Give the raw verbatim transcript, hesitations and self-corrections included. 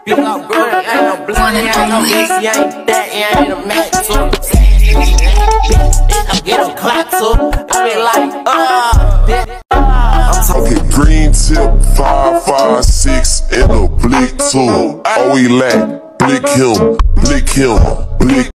Big up girl, ain't no blunt, ain't no this, you ain't that, you ain't a match too. Get a clock too. I be like, uh, bitch. I'm talking green tip, five, five, six, and a blick too. Oh, he lack, blick him, blick him, blick.